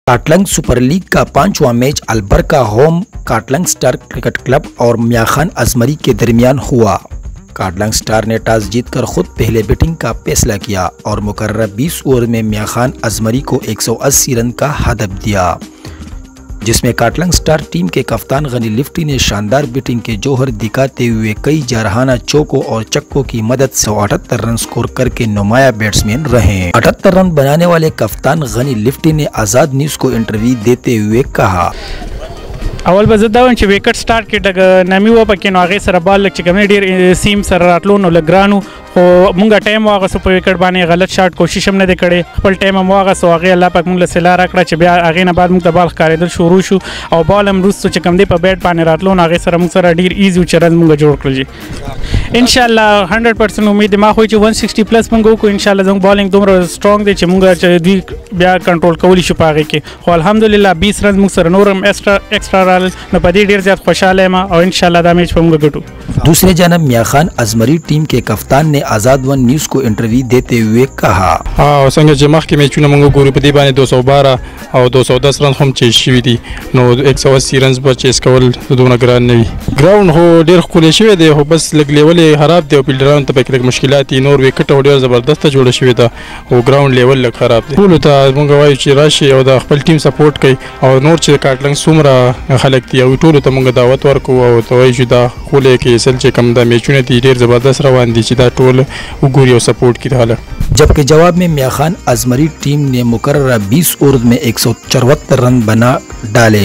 काटलंग super league का 5वां match अलबरका होम काटलंग स्टार क्रिकेट क्लब और मियां खान अजमरी के दरमियान हुआ। काटलंग स्टार ने टॉस जीतकर खुद पहले बैटिंग का फैसला किया और मुकर्रर 20 ओवर में मियां खान अजमरी को 180 रन का हदफ दिया, जिसमें काटलंग स्टार टीम के कप्तान गनी लिफ्टी ने शानदार बैटिंग के जौहर दिखाते हुए कई जारहाना चौकों और चक्कों की मदद से 78 रन स्कोर करके नुमाया बैट्समैन रहे। 78 रन बनाने वाले कप्तान गनी लिफ्टी ने आज़ाद न्यूज को इंटरव्यू देते हुए कहा, اول به زه دا وایم چې وکټ سٹارټ کې ډګ نامي و پکې نو هغې سره بال لږ چې کوم ډېر سیم سره راتلو نو لږ ګرانو، خو مونږ ټایم واغستو په وکټ باندې غلط شاټ کوشش هم نه دی کړی، خپل ټایم هم واغستو، هغې الله پاک مونږ له سلا راکړه چې بیا هغې نه بعد مونږ ته بال ښکارېدل شروع شو او بال هم وروستو چې کوم دی په بیټ باندې راتلو نو هغې سره مونږ سره ډېر ایزي و چې رنز مونږ جوړ کړل. انشاءالله 100% امید ما خو چې 160 پلس مونږ وکړو، انشاءالله زموږ بالینګ دومره سټرانګ دی چې مونږ چې دوی بیا کنټرول کولی شو په هغې کې، خو الحمدلله 20 رنز مونږ سره نور هم ایکسټرا رالل نو په دې ډېر زیات خوشحاله یم او انشاءالله دا میچ په مونږ ګټو. दूसरे जानब मियां खान अजमरी टीम के कप्तान ने आज़ाद वन न्यूज को इंटरव्यू देते हुए कहा, څنګه چې مخکې میچونه مونږ ګورو په دې باندې 212 او 210 رن هم چیز شوي دي، نو 180 رنز به چیز کول دومره ګران نه وي. ګراوند خو ډېر ښکلی شوی دی، خو بس لږ لیول یې خراب دی او فیلډرانو ته پکې لږ مشکلات دي، نور وکټ او ډېر زبردسته جوړه شوې ده او ګراوند لیول لږ خراب دی. ټولو ته مونږ وایو چې راشي او د خپل ټیم سپورټ کوي او نور چې کاټلنګ څومره خلک دي او ټولو ته مونږ دعوت ورکوو او ته وایو چې دا ښکلی کې اصل چې کوم دا میچونه دي ډېر زبردست روان دي چې دا ټول وګوري او سپورټ کړي حاله. जबकि जवाब में मियां खान अजमरी टीम ने मुकर्रर 20 ओवर में 174 रन बना डाले।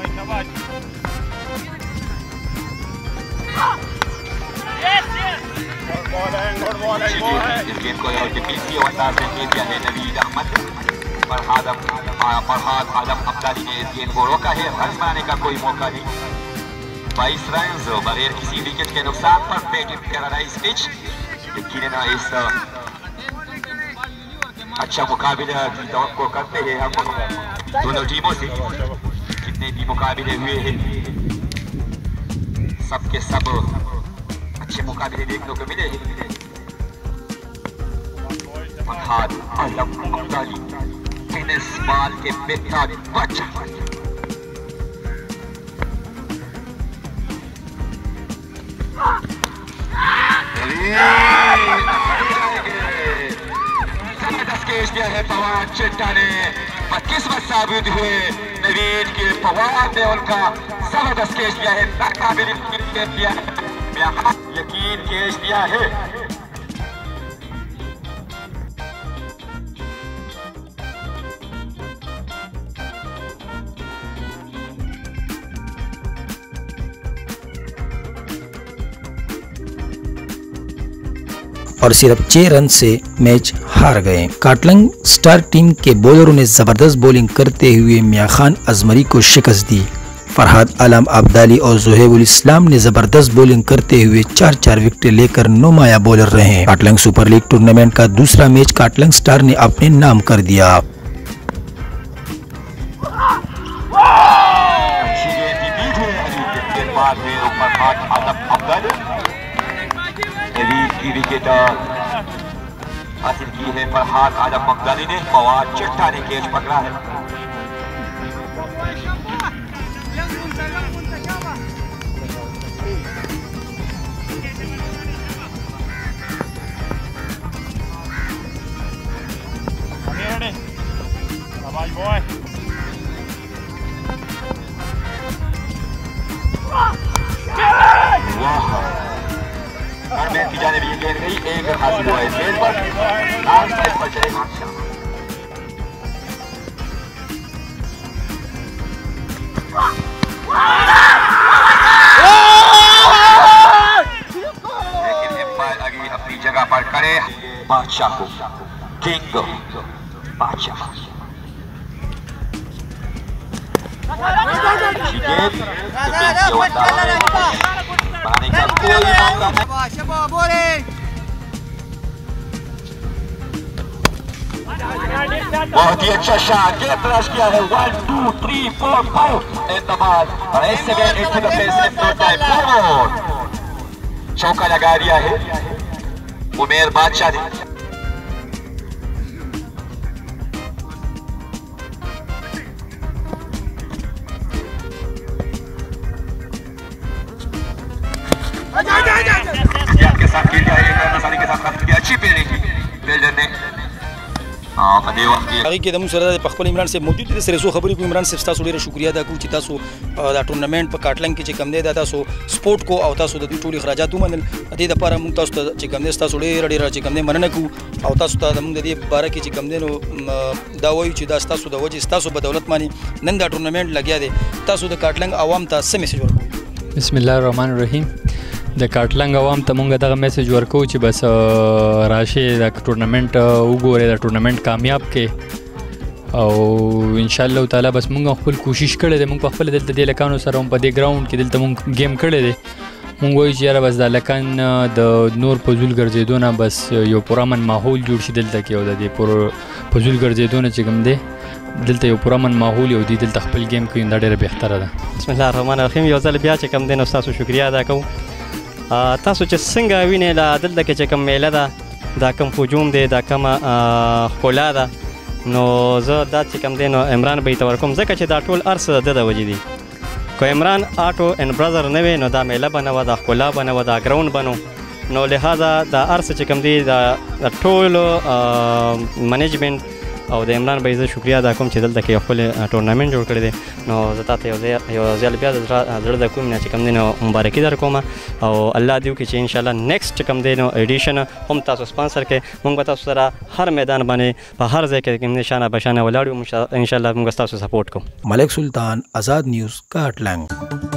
कोई मौका नहीं, 22 रन बगैर किसी विकेट के नुकसान पर बैटिंग कर रहा है इस पिच, यकीनन इस अच्छा मुकाबला की तवक्को करते हैं हम दोनों टीमों से। जितने भी मुकाबले हुए हैं सब के सब अच्छे मुकाबले देखने को मिले हैं। फरहाद आलम अब्दाली टेनिस बॉल के बेहतरीन बच्चा है पवार चिट्टा ने बदकिस्मत साबित हुए नवीद के पवार ने उनका जबरदस्त कैच दिया है, नाकाबिल यकीन कैच दिया है। और सिर्फ 6 रन से मैच हार गए। काटलंग स्टार टीम के बॉलरों ने जबरदस्त बॉलिंग करते हुए मियां खान अजमरी को शिकस्त दी। फरहाद आलम अब्दाली और जोहेबुल इस्लाम ने जबरदस्त बॉलिंग करते हुए 4-4 विकेट लेकर नुमाया बॉलर रहे। काटलंग सुपर लीग टूर्नामेंट का दूसरा मैच काटलंग स्टार ने अपने नाम कर दिया। विकेट हासिल की है फरहाद आलम अब्दाली ने, फवाद चिट्टा ने कैच पकड़ा है। की जानिब ये गेंद गई, एक रन हासिल हुआ इस गेंद पर, लास्ट साइड पर चले बादशाह। लेकिन एम्पायर अभी अपनी जगह पर करे बादशाह को, किंग बादशाह बनाने का कोई मौका नहीं। बहुत ही अच्छा शॉट के तलाश किया है, 1 2 3 4 5 इंतबाल और ऐसे गए into the face in no time forward, चौका लगा दिया है उमेर बादशाह ने। के साथ खेल जाए आसानी के साथ काफी अच्छी फील्डिंग फील्डर ने په وخت کې هغه کې د موږ سره په خپل عمران صاحب موجود دي سره سو خبرې کوم عمران صاحب تاسو ډیره شکریا ادا کوم چې تاسو دا ټورنمنت په کاټلنګ کې چې کم دی دا تاسو سپورت کو او تاسو د دې ټولي اخراجات ومنل د دې لپاره موږ تاسو ته چې کم دی تاسو ډیره چې کم دی مننه کوو او تاسو ته موږ د دې باره کې چې کم دی نو دا وایو چې دا تاسو د وجې تاسو په دولت باندې نن دا ټورنمنت لګیا دی تاسو د کاټلنګ عوام ته څه میسج ورکوئ؟ بسم الله الرحمن الرحیم. د کاټلنګ عوام ته مونږ دغه میسج ورکو چې بس راشي د ټورنمنت وګورئ د ټورنمنت کامیاب کې او ان شاء الله تعالی بس مونږ خپل کوشش کړی دی مونږ په خپل دلته د لکانو سره هم په دې ګراوند کې دلته مونږ گیم کړی دی مونږ وایو چې یاره بس د لکان د نور فضول ګرځېدو نه بس یو پرامن ماحول جوړ شي دلته کې او د دې فضول ګرځېدو نه چې کوم دی دلته یو پرامن ماحول یو دی دلته خپل گیم کوي دا ډېره بهتره ده. بسم الله الرحمن الرحیم. یو ځل بیا چې کوم دی نو ستاسو شکریا ادا کوم تاسو چې څنګه وینئ لا دلته کې چې کوم میله ده دا کوم هجوم دی دا کومه ښکلا ده نو زه دا چې کوم دی نو عمران به یې ته ورکوم ځکه چې دا ټول هر څه د ده د وجې دي که عمران آټو اینډ برادر نه وی نو دا میله به نه وه دا ښکلا به نه وه دا ګراوند به نه نو لہذا دا هر څه چې کوم دی د ټولو منیجمنټ او د عمران به زه شکریا ادا کوم چې دلته کې خپل ټورنمنټ جوړ کړی دی نو زه تا ته یو ځل بیا د زړه د کوم نه چې کوم دی نو مبارکي در کوم او الله دې وکړي چې انشاءالله نیکسټ چې کوم دی نو ایډیشن هم تاسو سپانسر کړئ موږ به تاسو سره هر میدان باندې په هر ځای کې کوم نشانه بشانه ولاړ یو انشاءالله موږ تاسو سپورټ کوو. ملک سلطان، آزاد نیوز، کاټلنګ.